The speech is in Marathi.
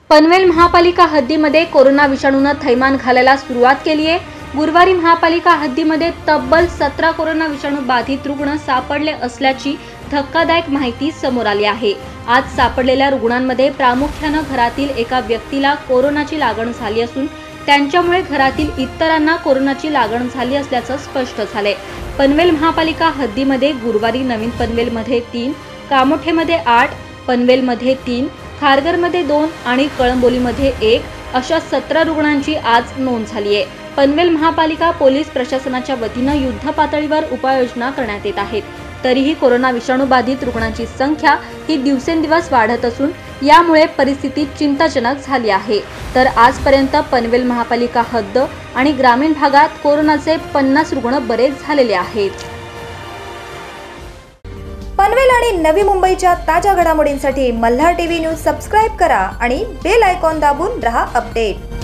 पनवेल महापालिका हद्दीमध्ये कोरोना विषाणूने थैमान घालायला सुरुवात केली आहे। गुरुवारी महापालिका हद्दीमध्ये तब्बल 17 कोरोना विषाणू बाधित रुग्ण सापडले असल्याची धक्कादायक माहिती समोर आली आहे। आज सापडलेल्या रुग्णांमध्ये प्रामुख्याने घरातील एका व्यक्तीला कोरोनाची लागण झाली असून त्यांच्यामुळे घरातील इतरांना कोरोनाची लागण झाली असल्याचं स्पष्ट झाले। पनवेल महापालिका हद्दीमध्ये गुरुवारी नवीन पनवेलमध्ये 3, कामोठेमध्ये 8, पनवेलमध्ये 3, खारघरमध्ये 2 आणि कळंबोलीमध्ये 1 अशा 17 रुग्णांची आज नोंद झाली आहे। पनवेल महापालिका पोलीस प्रशासनाच्या वतीने युद्ध पातळीवर उपाययोजना करण्यात येत आहेत। तरीही कोरोना विषाणू बाधित रुग्णांची संख्या ही दिवसेंदिवस वाढत असून यामुळे परिस्थिती चिंताजनक झाली आहे। तर आजपर्यंत पनवेल महापालिका हद्द आणि ग्रामीण भागात कोरोनाचे 50 रुग्ण बरे झालेले आहेत। पनवेल आणि नवी मुंबईच्या ताज्या घडामोडींसाठी मल्हार टीव्ही न्यूज सबस्क्राइब करा आणि बेल आयकॉन दाबून रहा अपडेट।